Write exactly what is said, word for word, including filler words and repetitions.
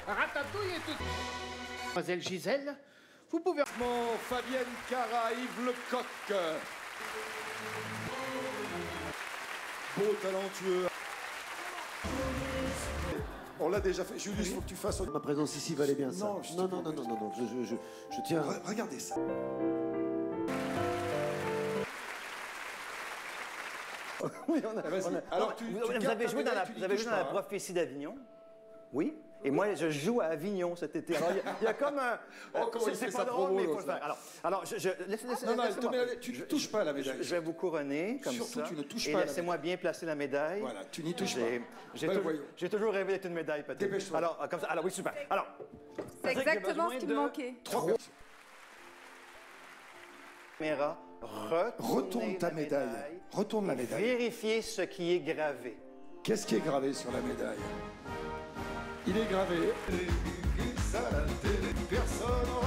Ratatouille et tout. Mademoiselle Gisèle, vous pouvez... Mon Fabienne Cara, Yves Lecoq. Beau, talentueux. On l'a déjà fait. Julius, il faut que tu fasses... Ma présence ici valait bien ça. Non, je non, non, non, non, non, non, je, je, je, je tiens... Re regardez ça. Oui, on a, on a... Alors, tu, vous, tu vous avez joué dans la, vous avez joué dans la prophétie d'Avignon? Oui. Et moi, je joue à Avignon cet été. Alors, il y, y a comme un... Oh, comment il fait pas sa drôle, promo, mais il faut le faire. Alors, alors je, je, laisse, laisse, non, non, laisse te mets, tu ne touches pas à la médaille. Je, je vais vous couronner comme Surtout, ça. tu ne touches et pas à la laissez-moi bien placer la médaille. Voilà, tu n'y touches pas. J'ai toujours rêvé d'être une médaille, peut-être. Dépêche-toi. Alors, comme ça. Alors, oui, super. Alors, c'est exactement ce qui me manquait. Trois caméra, retourne ta médaille. médaille. Retourne la médaille. Vérifiez ce qui est gravé. Qu'est-ce qui est gravé sur la médaille? Il est gravé.